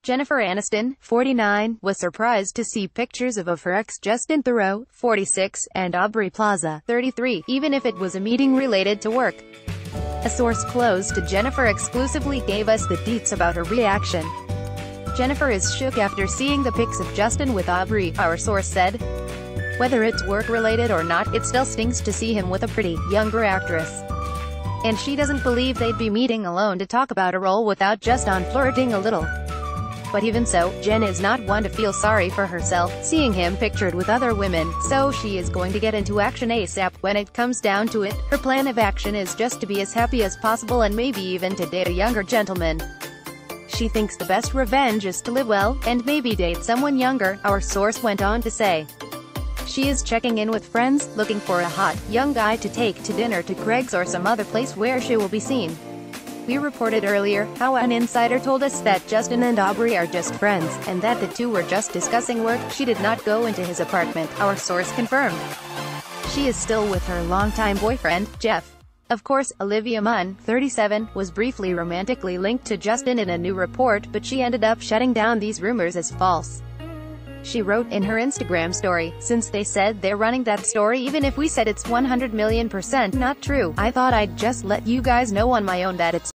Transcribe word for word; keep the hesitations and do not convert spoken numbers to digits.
Jennifer Aniston, forty-nine, was surprised to see pictures of, of her ex Justin Theroux, forty-six, and Aubrey Plaza, thirty-three, even if it was a meeting related to work. A source close to Jennifer exclusively gave us the deets about her reaction. Jennifer is shook after seeing the pics of Justin with Aubrey, our source said. Whether it's work-related or not, it still stings to see him with a pretty, younger actress. And she doesn't believe they'd be meeting alone to talk about a role without Justin flirting a little. But even so, Jen is not one to feel sorry for herself, seeing him pictured with other women, so she is going to get into action ASAP. When it comes down to it, her plan of action is just to be as happy as possible and maybe even to date a younger gentleman. She thinks the best revenge is to live well, and maybe date someone younger, our source went on to say. She is checking in with friends, looking for a hot, young guy to take to dinner to Greg's or some other place where she will be seen. We reported earlier how an insider told us that Justin and Aubrey are just friends, and that the two were just discussing work. She did not go into his apartment, our source confirmed. She is still with her longtime boyfriend, Jeff. Of course, Olivia Munn, thirty-seven, was briefly romantically linked to Justin in a new report, but she ended up shutting down these rumors as false. She wrote in her Instagram story, "Since they said they're running that story, even if we said it's one hundred million percent not true, I thought I'd just let you guys know on my own that it's